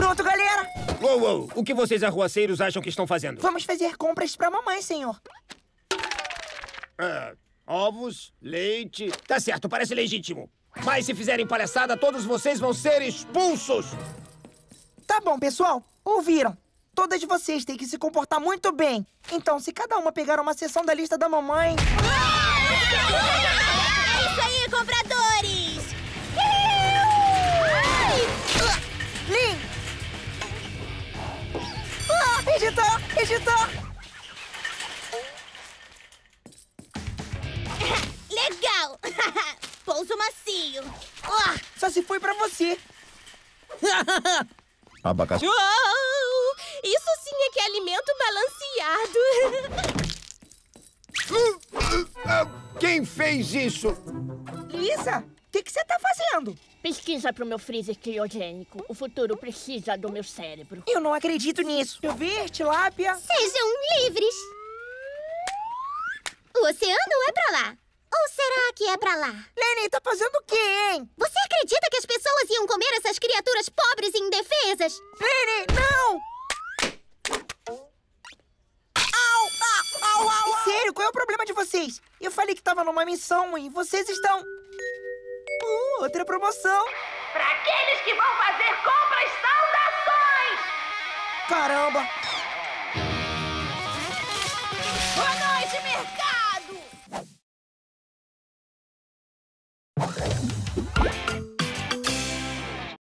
Pronto, galera! Uou, uou! O que vocês arruaceiros acham que estão fazendo? Vamos fazer compras pra mamãe, senhor. Ovos, leite... Tá certo, parece legítimo. Mas se fizerem palhaçada, todos vocês vão ser expulsos! Tá bom, pessoal. Ouviram? Todas vocês têm que se comportar muito bem. Então, se cada uma pegar uma seção da lista da mamãe... É isso aí, compradores! Lin! Editor! Editor! Legal! Pouso macio. Só se foi pra você. Abacaxi. Uou! Isso sim é que é alimento balanceado. Quem fez isso? Lisa, o que você tá fazendo? Pesquisa pro meu freezer criogênico. O futuro precisa do meu cérebro. Eu não acredito nisso. Eu vi, tilápia. Sejam livres. O oceano é pra lá. Ou será que é pra lá? Lenny, tá fazendo o quê, hein? Você acredita que as pessoas iam comer essas criaturas pobres e indefesas? Lenny, não! Au! Au, au, au! Sério, qual é o problema de vocês? Eu falei que tava numa missão e vocês estão... outra promoção. Para aqueles que vão fazer compras, saudações! Caramba!